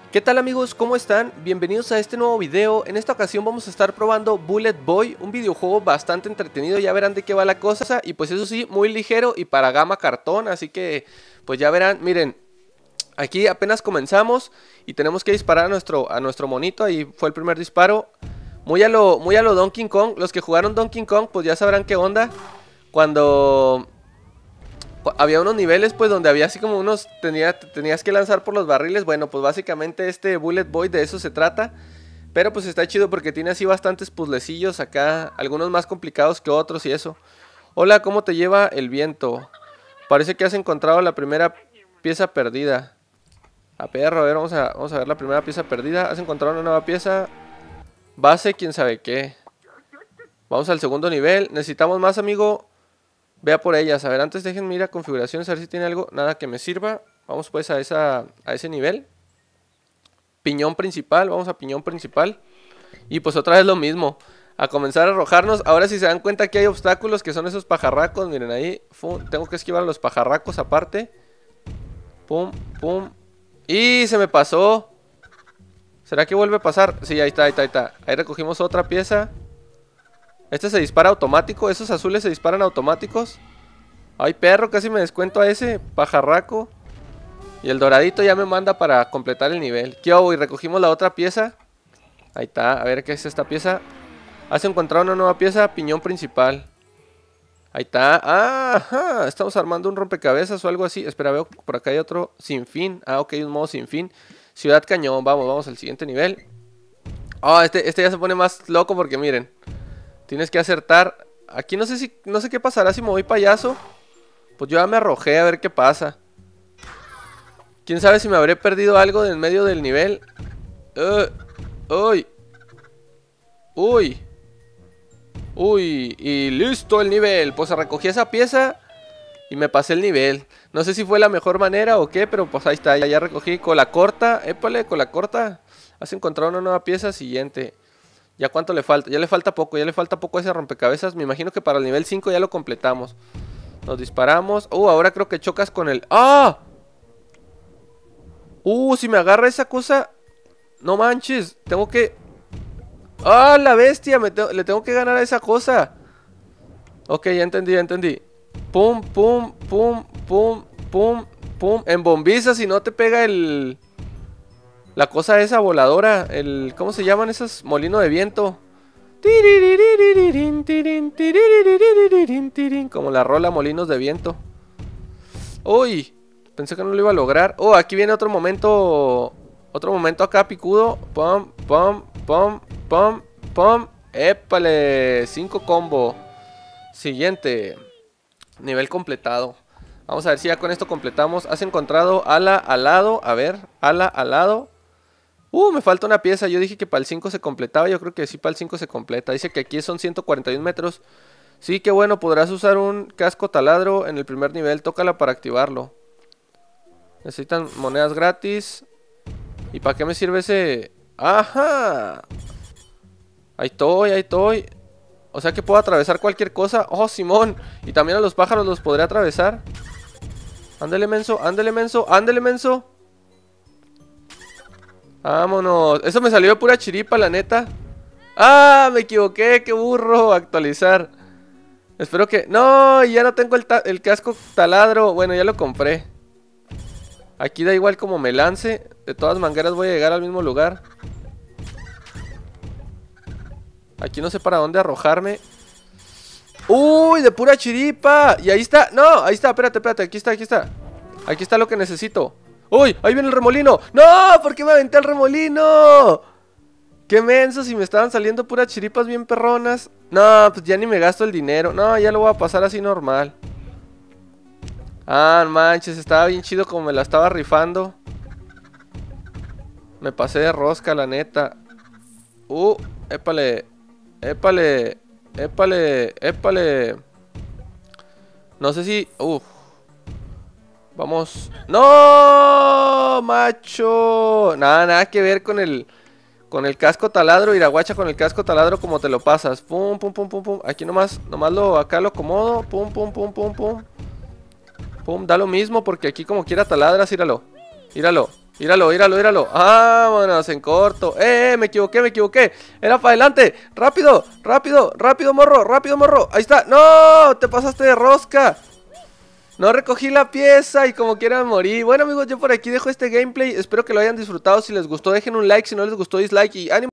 ¿Qué tal amigos? ¿Cómo están? Bienvenidos a este nuevo video. En esta ocasión vamos a estar probando Bullet Boy, un videojuego bastante entretenido, ya verán de qué va la cosa. Y pues eso sí, muy ligero y para gama cartón, así que pues ya verán. Miren, aquí apenas comenzamos y tenemos que disparar a nuestro monito. Ahí fue el primer disparo. Muy a lo Donkey Kong. Los que jugaron Donkey Kong pues ya sabrán qué onda. Cuando había unos niveles pues donde había así como unos, tenías que lanzar por los barriles. Bueno, pues básicamente este Bullet Boy de eso se trata. Pero pues está chido porque tiene así bastantes puzzlecillos acá, algunos más complicados que otros y eso. Hola, ¿cómo te lleva el viento? Parece que has encontrado la primera pieza perdida. A perro, a ver, vamos a ver la primera pieza perdida. Has encontrado una nueva pieza. Base, quién sabe qué. Vamos al segundo nivel. Necesitamos más, amigo. Vea por ellas. A ver, antes déjenme ir a configuraciones a ver si tiene algo. Nada que me sirva. Vamos pues a ese nivel. Piñón principal. Vamos a piñón principal. Y pues otra vez lo mismo. A comenzar a arrojarnos. Ahora si se dan cuenta que hay obstáculos que son esos pajarracos. Miren ahí. Tengo que esquivar a los pajarracos aparte. Pum, pum. Y se me pasó. ¿Será que vuelve a pasar? Sí, ahí está, ahí está, ahí está. Ahí recogimos otra pieza. Este se dispara automático. Esos azules se disparan automáticos. Ay, perro, casi me descuento a ese pajarraco. Y el doradito ya me manda para completar el nivel. ¿Qué hago? Y recogimos la otra pieza. Ahí está, a ver qué es esta pieza. Has encontrado una nueva pieza, piñón principal. Ahí está. Ah, ajá. Estamos armando un rompecabezas o algo así. Espera, veo por acá hay otro sin fin. Ah, ok, un modo sin fin. Ciudad Cañón, vamos al siguiente nivel. Oh, este ya se pone más loco porque miren. Tienes que acertar. Aquí no sé qué pasará si me voy payaso. Pues yo ya me arrojé a ver qué pasa. Quién sabe si me habré perdido algo en medio del nivel. Uy. Uy. Uy. Y listo el nivel. Pues recogí esa pieza y me pasé el nivel. No sé si fue la mejor manera o qué, pero pues ahí está. Ya recogí cola corta. Épale, cola corta. Has encontrado una nueva pieza. Siguiente. ¿Ya cuánto le falta? Ya le falta poco a ese rompecabezas. Me imagino que para el nivel 5 ya lo completamos. Nos disparamos. Ahora creo que chocas con el... ¡Ah! Si me agarra esa cosa... No manches. Tengo que... ¡Ah, la bestia! Le tengo que ganar a esa cosa. Ok, ya entendí, ya entendí. Pum, pum, pum, pum, pum, pum. En bombiza si no te pega el... La cosa esa voladora. ¿Cómo se llaman esos? Molino de viento. Como la rola Molinos de Viento. Uy, pensé que no lo iba a lograr. Aquí viene otro momento. Otro momento acá picudo. Pum, pum, pum, pum, pum. Épale, 5 combo. Siguiente. Nivel completado. Vamos a ver si ya con esto completamos. Has encontrado ala al lado. A ver, ala al lado. Me falta una pieza. Yo dije que para el 5 se completaba. Yo creo que sí, para el 5 se completa. Dice que aquí son 141 metros. Sí, que bueno, podrás usar un casco taladro en el primer nivel. Tócala para activarlo. Necesitan monedas gratis. ¿Y para qué me sirve ese? ¡Ajá! Ahí estoy, ahí estoy. O sea que puedo atravesar cualquier cosa. ¡Oh, Simón! Y también a los pájaros los podré atravesar. Ándele, menso, ándele, menso, ándele, menso. Vámonos. Eso me salió de pura chiripa, la neta. ¡Ah! Me equivoqué, qué burro. Actualizar. Espero que... ¡No! Ya no tengo el casco taladro. Bueno, ya lo compré. Aquí da igual como me lance. De todas maneras voy a llegar al mismo lugar. Aquí no sé para dónde arrojarme. ¡Uy! De pura chiripa. Y ahí está. ¡No! Ahí está, espérate, espérate. Aquí está, aquí está. Aquí está lo que necesito. ¡Uy! ¡Ahí viene el remolino! ¡No! ¿Por qué me aventé el remolino? ¡Qué menso! Si me estaban saliendo puras chiripas bien perronas. No, pues ya ni me gasto el dinero. No, ya lo voy a pasar así normal. Ah, manches, estaba bien chido como me la estaba rifando. Me pasé de rosca, la neta. Épale. Épale. Épale. Épale. No sé si... Vamos. ¡No! ¡Macho! Nada que ver con el casco taladro. Iraguacha con el casco taladro como te lo pasas. Pum, pum, pum, pum, pum. Aquí nomás acá lo acomodo. Pum, pum, pum, pum, pum. Pum, da lo mismo porque aquí como quiera taladras, míralo. Míralo. Míralo, míralo, míralo. Vámonos en corto. Me equivoqué, me equivoqué. Era para adelante. Rápido, rápido, rápido, morro, rápido, morro. Ahí está. ¡No! Te pasaste de rosca. No recogí la pieza y como quiera morí. Bueno, amigos, yo por aquí dejo este gameplay. Espero que lo hayan disfrutado. Si les gustó, dejen un like. Si no les gustó, dislike. Y ánimo.